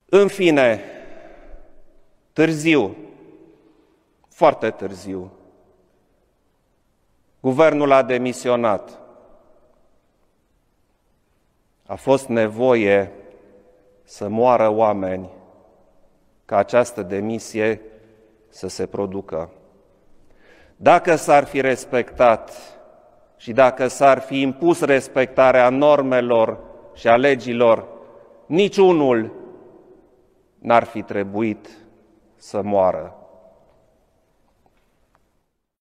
În fine, târziu, foarte târziu, guvernul a demisionat. A fost nevoie să moară oameni ca această demisie să se producă. Dacă s-ar fi respectat și dacă s-ar fi impus respectarea normelor și a legilor, niciunul n-ar fi trebuit să moară.